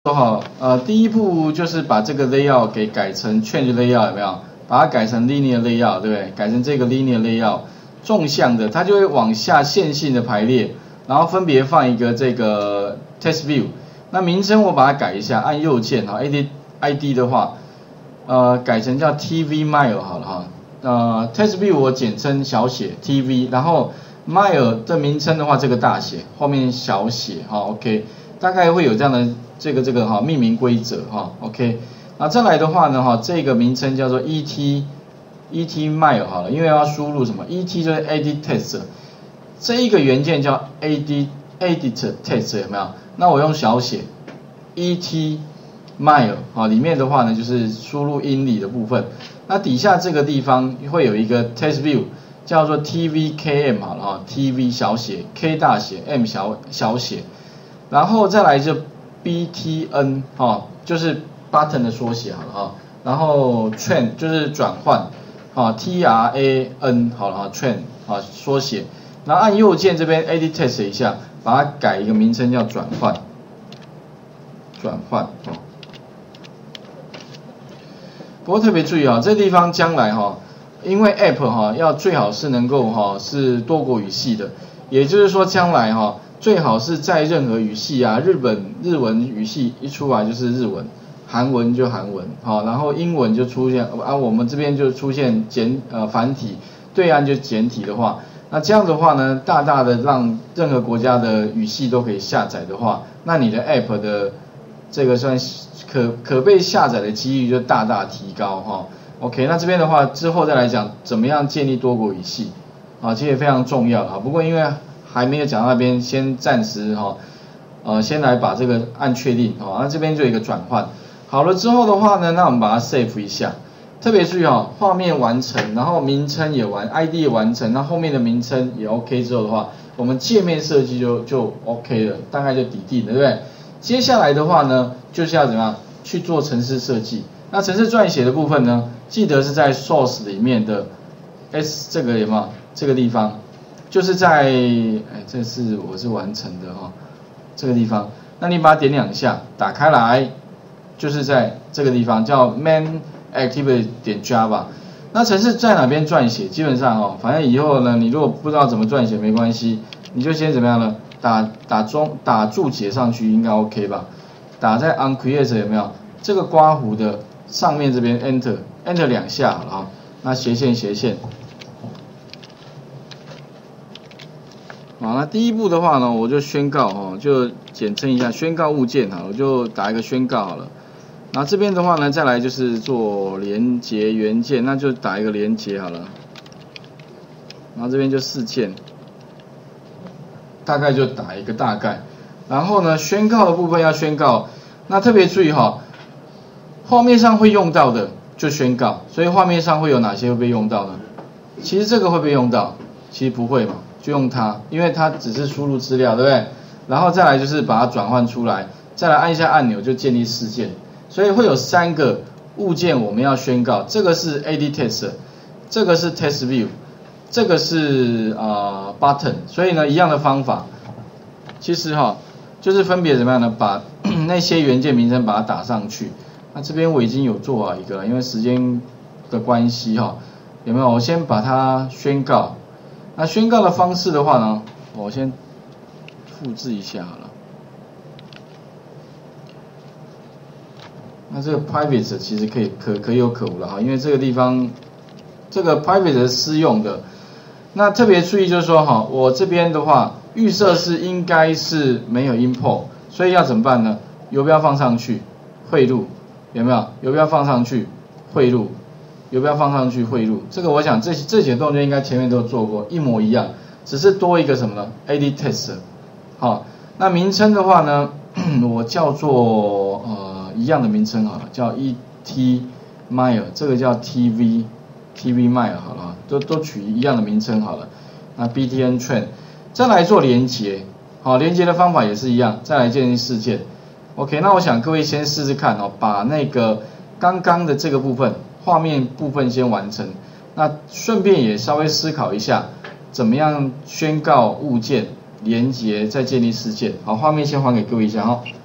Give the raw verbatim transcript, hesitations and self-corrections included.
说好，呃，第一步就是把这个 layout 给改成 change layout 有没有？把它改成 linear layout， 对不对？改成这个 linear layout， 纵向的，它就会往下线性的排列，然后分别放一个这个 test view。那名称我把它改一下，按右键哈 ，I D I D 的话，呃，改成叫 T V mile 好了哈。呃 ，test view 我简称小写 T V， 然后 mile 的名称的话，这个大写，后面小写哈 ，OK。大概会有这样的这个这个哈命名规则哈 ，OK， 那再来的话呢哈，这个名称叫做 E T E T mile 好了，因为要输入什么 E T 就是 edit text， 这一个元件叫 edit edit text 有没有？那我用小写 E T mile 啊，里面的话呢就是输入英里的部分，那底下这个地方会有一个 test view 叫做 T V K M 好了哈 ，T V 小写 K 大写 M 小小写。然后再来就 B T N 哈，就是 button 的缩写好了哈，然后 train 就是转换，啊 T R A N 好了哈 train 啊缩写，然后按右键这边 edit text 一下，把它改一个名称叫转换，转换哦。不过特别注意啊，这地方将来哈，因为 app 哈要最好是能够哈是多国语系的，也就是说将来哈。最好是在任何语系啊，日本日文语系一出来就是日文，韩文就韩文，好，然后英文就出现啊，我们这边就出现简呃繁体，对岸就简体的话，那这样的话呢，大大的让任何国家的语系都可以下载的话，那你的 app 的这个算可可被下载的几率就大大提高哈。OK， 那这边的话之后再来讲怎么样建立多国语系啊，这也非常重要啊。不过因为还没有讲到那边，先暂时哈，呃，先来把这个按确定哈，那这边就有一个转换，好了之后的话呢，那我们把它 save 一下，特别注意哈，画面完成，然后名称也完 ，I D 也完成，那后面的名称也 OK 之后的话，我们界面设计就就 OK 了，大概就底定了，对不对？接下来的话呢，就是要怎么样去做程式设计，那程式撰写的部分呢，记得是在 source 里面的 S 这个有没有这个地方？就是在，哎，这是我是完成的哈、哦，这个地方，那你把它点两下，打开来，就是在这个地方叫 main activity 点 java。那程式在哪边撰写？基本上哦，反正以后呢，你如果不知道怎么撰写没关系，你就先怎么样呢？打打中打注解上去应该 OK 吧？打在 uncreate 有没有？这个刮胡的上面这边 enter enter 两下好了哈，那斜线斜线。好，那第一步的话呢，我就宣告哦，就简称一下宣告物件好，我就打一个宣告好了。然后这边的话呢，再来就是做连结元件，那就打一个连结好了。然后这边就事件，大概就打一个大概。然后呢，宣告的部分要宣告，那特别注意哈，画面上会用到的就宣告，所以画面上会有哪些会被用到呢？其实这个会被用到，其实不会嘛。就用它，因为它只是输入资料，对不对？然后再来就是把它转换出来，再来按一下按钮就建立事件，所以会有三个物件我们要宣告，这个是 edit text， 这个是 test view， 这个是呃 button， 所以呢一样的方法，其实哈就是分别怎么样呢？把那些元件名称把它打上去。那这边我已经有做好一个了，因为时间的关系哈，有没有？我先把它宣告。那宣告的方式的话呢，我先复制一下好了。那这个 private 其实可以可可有可无了哈，因为这个地方这个 private 是私用的。那特别注意就是说哈，我这边的话预设是应该是没有 import， 所以要怎么办呢？游标放上去，汇入有没有？游标放上去，汇入。游标放上去汇入，这个我想这这几个动作应该前面都做过，一模一样，只是多一个什么呢 ？edit text， 好，那名称的话呢，我叫做呃一样的名称好了，叫 E T mile， 这个叫 T V T V mile 好了，都都取一样的名称好了。那 B T N train， 再来做连结，好，连结的方法也是一样，再来建立事件。OK， 那我想各位先试试看哦，把那个刚刚的这个部分。画面部分先完成，那顺便也稍微思考一下，怎么样宣告物件、连结，再建立事件。好，画面先还给各位一下哈、哦。